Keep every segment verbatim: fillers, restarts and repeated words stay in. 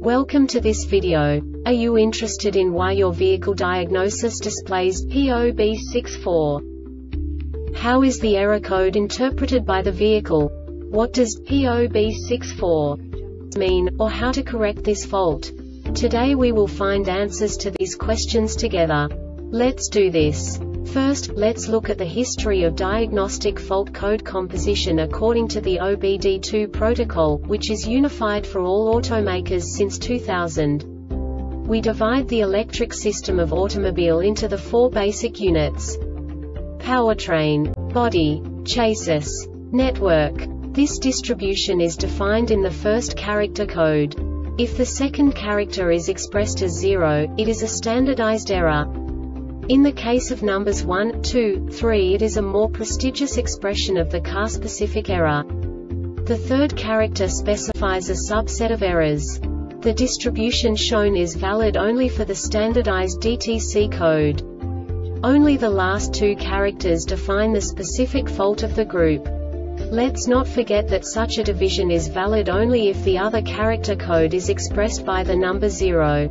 Welcome to this video. Are you interested in why your vehicle diagnosis displays P O B sixty-four? How is the error code interpreted by the vehicle? What does P O B sixty-four mean, or how to correct this fault? Today we will find answers to these questions together. Let's do this. First, let's look at the history of diagnostic fault code composition according to the O B D two protocol, which is unified for all automakers since two thousand. We divide the electric system of automobile into the four basic units: powertrain, body, chassis, network. This distribution is defined in the first character code. If the second character is expressed as zero, it is a standardized error. In the case of numbers one, two, three, it is a more prestigious expression of the car-specific error. The third character specifies a subset of errors. The distribution shown is valid only for the standardized D T C code. Only the last two characters define the specific fault of the group. Let's not forget that such a division is valid only if the other character code is expressed by the number zero.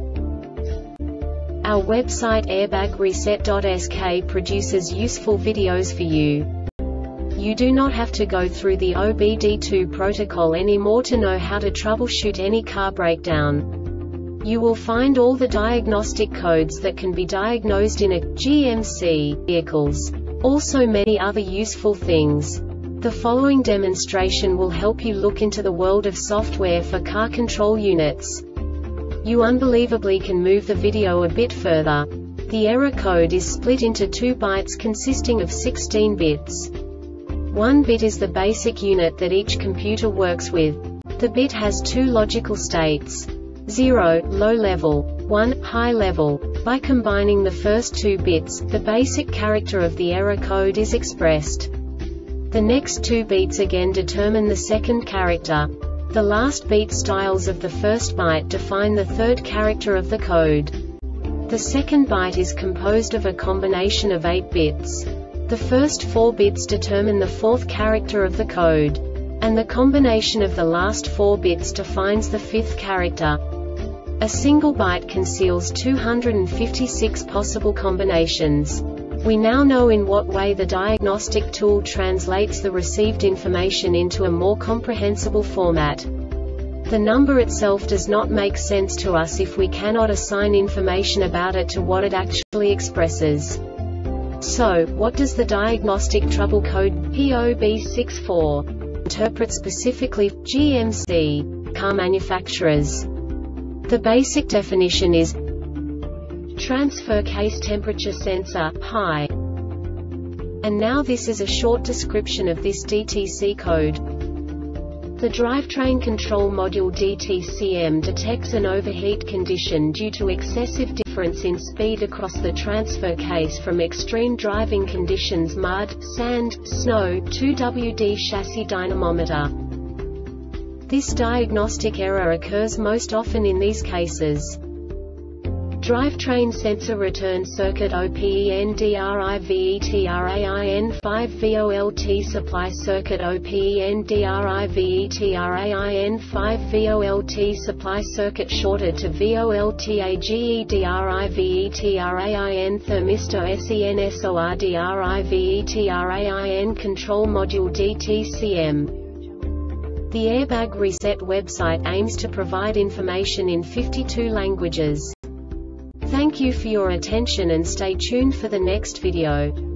Our website airbag reset dot S K produces useful videos for you. You do not have to go through the O B D two protocol anymore to know how to troubleshoot any car breakdown. You will find all the diagnostic codes that can be diagnosed in a G M C vehicles. Also many other useful things. The following demonstration will help you look into the world of software for car control units. You unbelievably can move the video a bit further. The error code is split into two bytes consisting of sixteen bits. One bit is the basic unit that each computer works with. The bit has two logical states: zero, low level, one, high level. By combining the first two bits, the basic character of the error code is expressed. The next two beats again determine the second character. The last beat styles of the first byte define the third character of the code. The second byte is composed of a combination of eight bits. The first four bits determine the fourth character of the code. And the combination of the last four bits defines the fifth character. A single byte conceals two hundred fifty-six possible combinations. We now know in what way the diagnostic tool translates the received information into a more comprehensible format. The number itself does not make sense to us if we cannot assign information about it to what it actually expresses. So, what does the diagnostic trouble code P O B sixty-four interpret specifically for G M C car manufacturers? The basic definition is transfer case temperature sensor, P I. And now this is a short description of this D T C code. The drivetrain control module D T C M detects an overheat condition due to excessive difference in speed across the transfer case from extreme driving conditions mud, sand, snow, two W D chassis dynamometer. This diagnostic error occurs most often in these cases: drivetrain sensor return circuit OPENDRIVETRAIN five volt supply circuit OPENDRIVETRAIN five volt supply circuit shorted to VOLTAGEDRIVETRAIN thermistor SENSORDRIVETRAIN control module D T C M. The Airbag Reset website aims to provide information in fifty-two languages. Thank you for your attention and stay tuned for the next video.